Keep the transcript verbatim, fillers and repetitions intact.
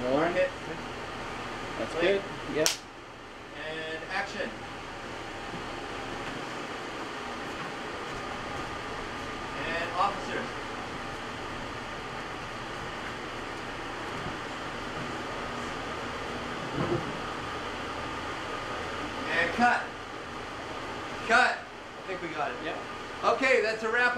Warren. Hit. That's Blake. good. Yep. And action. And officers. And cut. Cut. I think we got it. Yep. Okay, that's a wrap.